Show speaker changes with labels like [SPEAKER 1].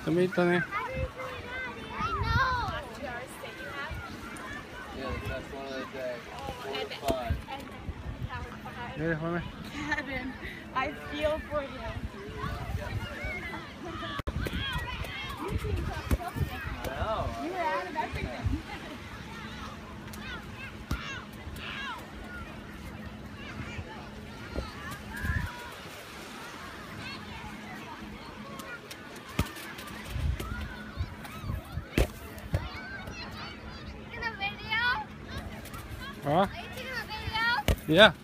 [SPEAKER 1] Tomato na. There, for me.
[SPEAKER 2] Kevin, I feel for you. You were out of everything.
[SPEAKER 1] Huh?
[SPEAKER 2] Are you taking a video?
[SPEAKER 1] Yeah.